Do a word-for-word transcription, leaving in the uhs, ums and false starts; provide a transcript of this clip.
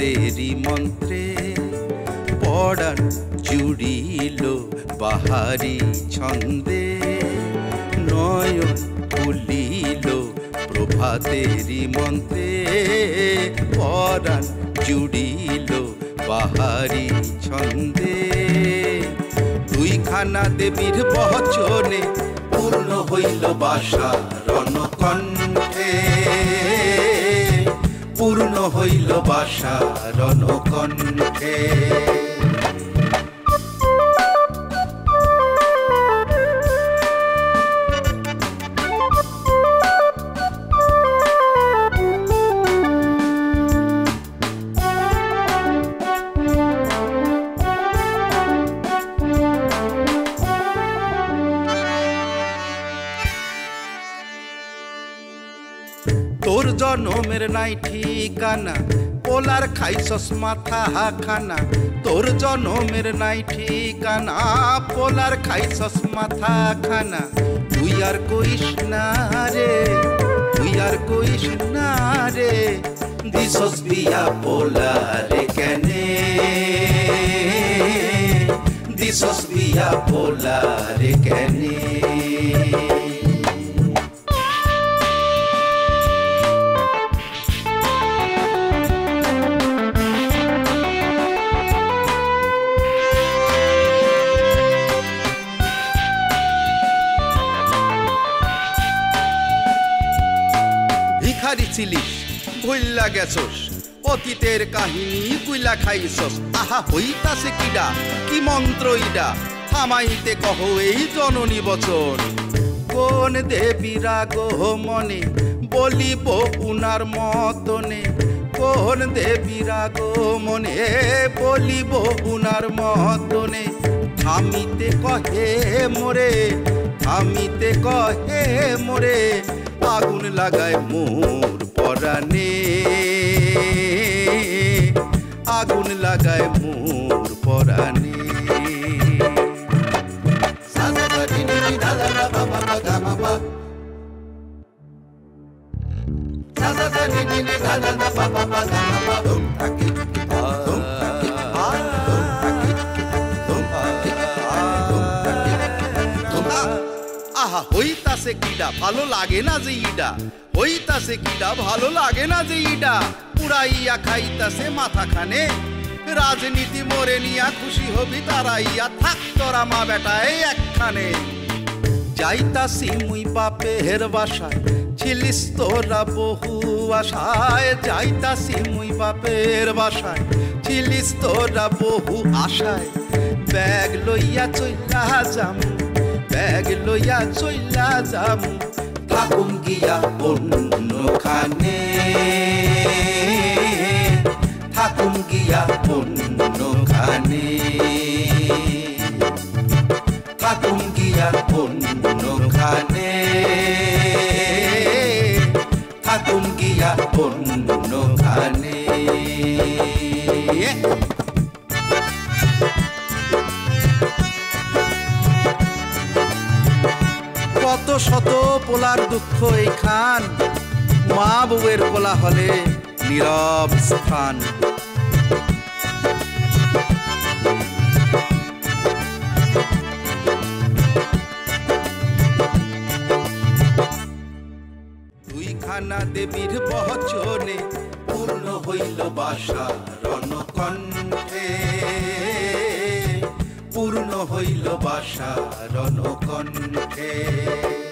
প্রভাতেরি মন্ত্রে পড়ান জুড়িল বাহারি ছন্দে নয়ন খুলিল প্রভাতেরি মন্ত্রে পড়ান জুড়িল বাহারি ছন্দে দুইখানা দেবীর বচনে পূর্ণ হইল বাসা রণকণ্ঠে পূর্ণ হইল বাসা রণকণ্ঠে তোর জনমের নাই ঠিকানা পোলার খাইছস মাথা খানা তোর জনমের নাই ঠিকানা পোলার খাইছস মাথা খানা তুই আর কইস না রে তুই আর কইস না রে দিছস বিয়া পোলারে কেনে দিছস বিয়া পোলারে কেনে ভিখারি ছিলিস ভুইল্লা গেছস অতীতের কাহিনী গুইলা খাইছস আহা হইতাছে কিডা কি মন্ত্র ইডা থামাইতে কহ এই জননী বচন কোন দেবীরা গো মনে বলিব উনার মতনে কোন দেবীরা গো মনে বলিব উনার মতনে থামিতে কহে মোরে থামিতে কহে মোরে আগুন লাগায় মোর পরাণে আগুন লাগায় মোর পরাণে আহা হইতাছে কিডা ভালো লাগে না যে ইডা হইতাছে কিডা ভালো লাগে না যে ইডা পুরাইয়া খাইতাছে মাথা খানে রাজনীতি মোরে নিয়া খুশি হবি তারাইয়া থাক তোরা মা বেটায় একখানে যাইতাছি মুই বাপের বাসায় ছিলিস তোরা বহু আশায় যাইতাছি মুই বাপের বাসায় ছিলিস তোরা বহু আশায় ব্যাগ লইয়া চইলা যাম ব্যাগ লইয়া চইলা যাম থাকুম গিয়া অন্যখানে থাকুম গিয়া অন্যখানে থাকুম গিয়া অন্যখানে থাকুম গিয়া অন্যখানে কত শত পোলার দুঃখ এইখান মা বউয়ের কোলা হলে নীরব স্থান দুইখানা দেবীর বচনে পূর্ণ হইল বাসা রণকণ্ঠে পূর্ণ হইল বাসা রণকণ্ঠে